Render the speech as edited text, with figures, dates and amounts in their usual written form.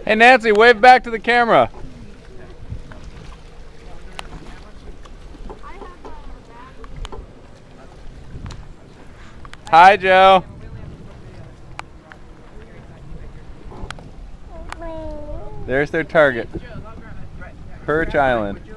Hey Nancy, wave back to the camera. Hi, Joe. There's their target. Perch Island.